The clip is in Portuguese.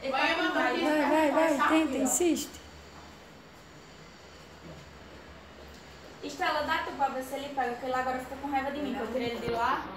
Vai, tenta, insiste. Estrela, dá tu pra ver se ele pega, porque ele agora fica com raiva de mim, que eu tirei ele de lá.